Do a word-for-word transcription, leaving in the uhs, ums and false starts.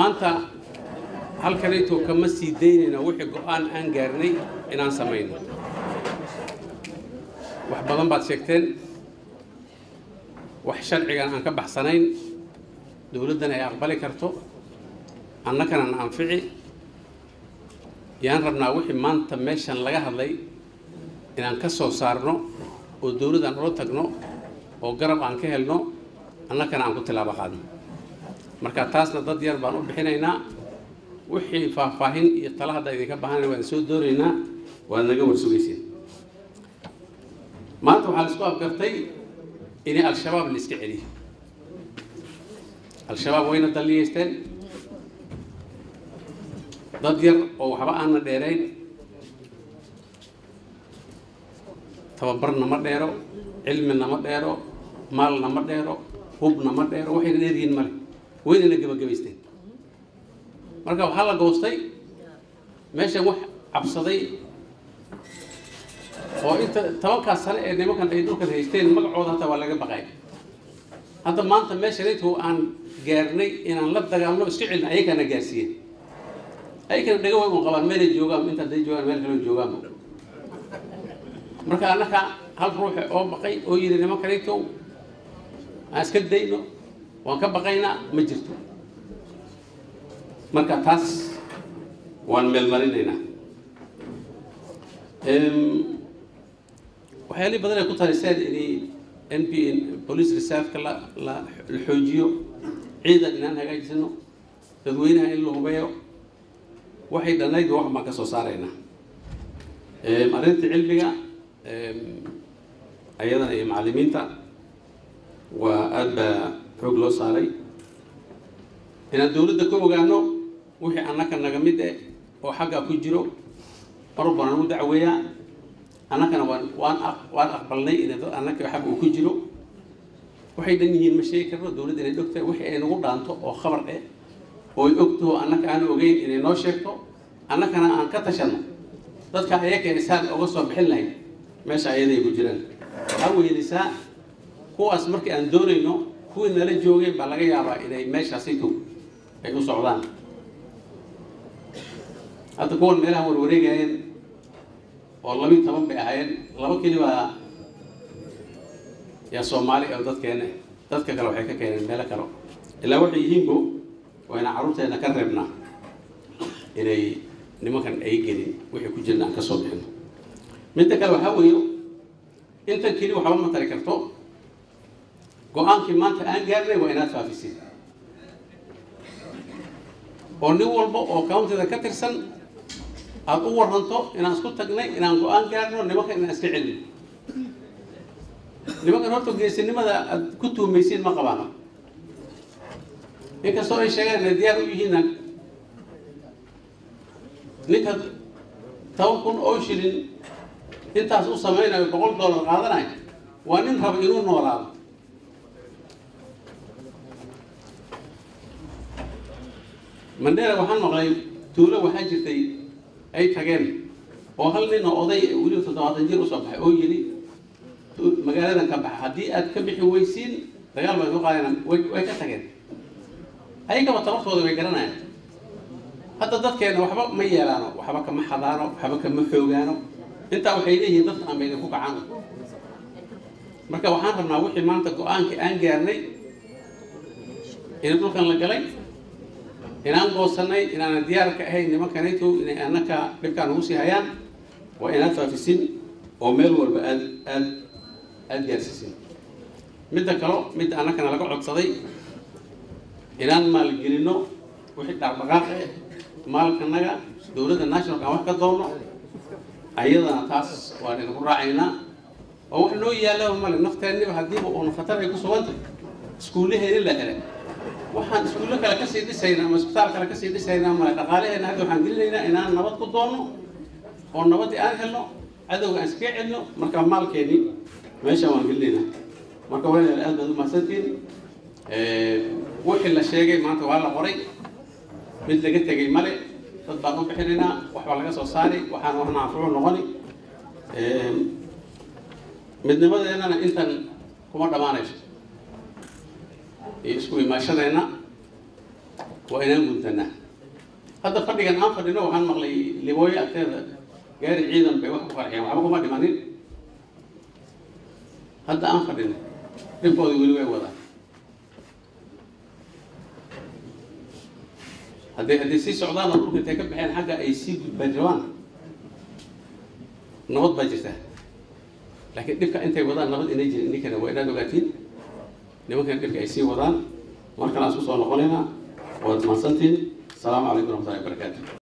maanta halkanayto kama sii daynayna wixii go'aan aan gaarnay inaan samayno wax badan baad sheegteen wax sharcigan aan ka baxsanayn dawladdan ay aqbali karto annakana aan anfici yaan rabnaa wixii maanta meeshan laga hadlay inaan ka soo saarno oo dawladdan ula tagno oo garab aan ka helno annakana aan ku tilaabo qaadno marka taasna dad yar baan u bixinaynaa wixii faahfaahin iyo tala hadda idinka baahanay waan soo doonaynaa waad naga warsugaysiin maanta waxaa la isku afgartay inay al-shabaab la iska celiyo al-shabaab wayna daliyeysteen dad yar oo waxba aanna dheerayn tababarna ma dheero cilmina ma dheero maalna ma dheero hubna ma dheero waxayna dheeryihiin male wayna la gabagabaysteen marka waxaa la goostay meeshan wax cabsaday oo inta tobankaas sane ee nimankan ay dhulkan haysteen magacooda hataa waa laga baqay hadda maanta meeshan intuu aan gaarnay inaan la dagaalno isku celin ayagana gaarsiiyeen ayagana dhaga way un qabaan meelay joogaan inta day joogaan meel kale joogaan marka annaka hal ruux oo baqay oo yiri nimankanayto aan iska dayno waan ka baqaynaa ma jirto marka taas waan meel marinaynaa waxyaali badan ay ku taliseen inay N P police reserve la la xoojiyo ciidan inaan hagaajisano dadweynaha in loo hubeeyo waxay dhanayd wax ma ka soo saarayna ee arinta cilmiga ee ayadana iyo macallimiinta waa aad xoog loo saaray inaan dawladda ka ogaano wixii annaka naga mid ah oo xagga ku jiro marba aan u dacweeyaa annakana waan waan waan aqbalnay in annaka xagga uu ku jiro waxay dhan yihiin ma sheegi karno dawladda inay dhogtay wixii ay nagu dhaanto oo khabar ah oo ay ogto annaka aan ogeyn inay noo sheegto annakana aan ka tashano dadka ayaga isaan uga soo bixin lahayn meesha ayaday ku jiraan waxa weeydisaa kuwaas markii aan doonayno kuwii nala joogeen baa laga yaabaa inay meeshaasi ku ay u socdaan hadda kuwan meelaha warwareegayeen oo laba iyo toban bay ahaayeen laba keliba yaa Soomaali oo dadkeena dadka kale waxay ka keeneen meelo kale ilaa waxay yihiinbo wayna caruurteena ka reebnaa inay nimankan ay gelin wixii ku jirnaa ka soo bixin midda kale waxa weeyo inta keli waxa ma tari karto go'aankii maanta aan gaarnay waa inaad faafisay oo nin walba oo county-da ka tirsan aad u waranto inaan isku tagnay inaan go'aan gaarno nimanka inaan iska celin nimankan horta geesinimada aad ku tuumaysiin ma qabaan inkastoo ay sheegeen inay diyaar u yihiin ninka toban kun oo shilin intaas u samaynayo boqol dollar qaadanayo waa nin raba inuu noolaado mandela waxaan maqlay tuulo waxaa jirtay ay tageen oo hal nin oo oday weli toddobaatan jir u soo baxay oo yiri magaaladan ka baxa haddii aad ka bixi weysiin dagaal bay ku qaadeen way ka tageen ayagaba tabartooda way garanayaan hadda dadkeena waxba ma yeelaano waxba kama xadaano waxba kama xoogaano intaa waxay leeyihiin dadka aan bayna ku kacaan marka waxaan rabnaa wixii maanta go'aankii aan gaarnay in dhulkan la galay inaan goosanay inaan diyaar ka ahayn nimankanayto inay annaka dhibkaan ugu sii hayaan waa inaad faafisin oo meel walba aad aad aad gaarsiisin midda kale midda annakana laga codsaday inaan maalgelino wixii dhaqdhaqaaq ah maalkanaga dawladda nationalka aan wax ka doono ayadana taas waan idinku raacaynaa oo wax noo yaalla male nafteennaba haddiiba uuna khatar ay ku sugantay iskuullaheeni la helay waxaan iskuulla kale ka sii dhisaynaa ama isbitaal kale ka sii dhisaynaa male dhaqaalaheena hadda waxaan gelinaynaa inaan nabad ku doono oo nabaddii aan helno cadowga aan iskaga celino marka maalkeeni meeshaan waan gelinaynaa marka walaal aad baad u mahadsantiin wixii la sheegay maanta waa la qoray mid laga tegay male dad baan u bixinaynaa waxbaa laga soo saari waxaan waxna anfucu noqoni midnimadeennana intan kuma dhammaanayso isku imaashadeena وإنا قلتنا هذا فرق عن آخر إنه عن مغلي لبوي أكثر غير عيدا بيوحوا فرحين وعبقوا ما دمانين هذا آخر إنه ربوا يقولوا ولا هذا هذا سي سعودان نقول كنت كم بحين حاجة أي سي بجوان نوض بجسته لكن دفك أنت وضان نوض إني إني كنا وإنا دقاتين لممكن دفك أي سي وضان مركز أسوس ونقولنا وتمسنتين السلام عليكم ورحمة الله وبركاته.